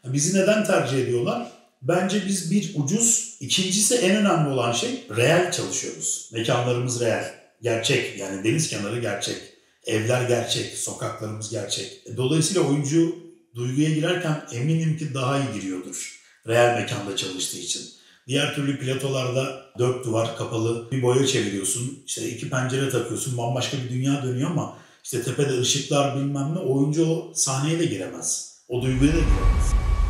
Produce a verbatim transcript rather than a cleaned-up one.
Bizi neden tercih ediyorlar? Bence biz bir ucuz, ikincisi en önemli olan şey reel çalışıyoruz. Mekanlarımız reel, gerçek, yani deniz kenarı gerçek, evler gerçek, sokaklarımız gerçek. Dolayısıyla oyuncu duyguya girerken eminim ki daha iyi giriyordur reel mekanda çalıştığı için. Diğer türlü platolarda dört duvar kapalı bir boya çeviriyorsun, işte iki pencere takıyorsun, bambaşka bir dünya dönüyor ama işte tepede ışıklar bilmem ne, oyuncu o sahneye de giremez, o duyguya da giremez.